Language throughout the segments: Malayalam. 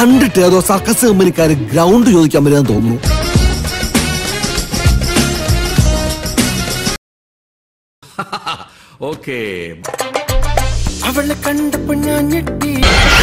കണ്ടിട്ട് ഏതോ സർക്കസ് കമ്പനിക്കാര് ഗ്രൗണ്ട് ചോദിക്കാൻ പറ്റുമെന്ന് തോന്നുന്നു. ഓക്കേ. അവളെ കണ്ടപ്പോ ഞാൻ ഞെട്ടി.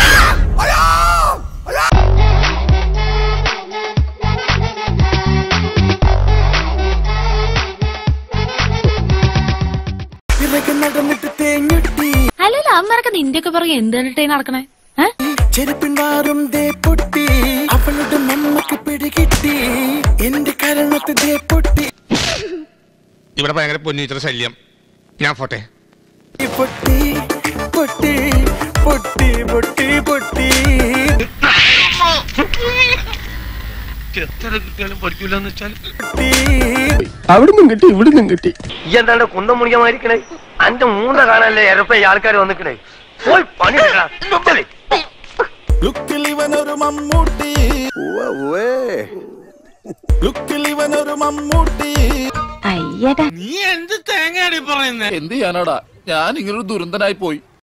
നടന്നിട്ട് തേഞ്ഞെട്ടി. അല്ലല്ല അമ്മരൊക്കെ നിന്റെയൊക്കെ പറയും എന്തിട്ടേ നടക്കണേ? ചെരുപ്പിന്താറും ദേ പൊട്ടി. അവളുടെ നമ്മക്ക് പിടികിട്ടി. എന്റെ കരണത്ത് ദേ പൊട്ടി. ഇവിടെ ഭയങ്കര പൊന്നീറ്റർ ശല്യം. ഞാൻ പോട്ടെ. പൊട്ടി പൊട്ടി പൊട്ടി പൊട്ടി പൊട്ടി. എത്ര കിട്ടിയാലും പഠിക്കൂലെന്ന് വെച്ചാൽ അവിടുന്നും കിട്ടി ഇവിടുന്നും കിട്ടി. ഈ എന്താണ്ട് കുന്തം മുണിക്കമായിരിക്കണേ? അന്റെ മൂന്ന കാണാനല്ലേ എരപ്പ ആൾക്കാർ വന്നിക്കണേ. പോയി പണി ലുക്കിലിവനൊരു മമ്മൂട്ടി. ലുക്കിലിവനൊരു മമ്മൂട്ടി. നീ എന്ത് തേങ്ങയാടി പറയുന്നേ? എന്ത് ചെയ്യാനാടാ, ഞാൻ ഇങ്ങനൊരു ദുരന്തനായി പോയി.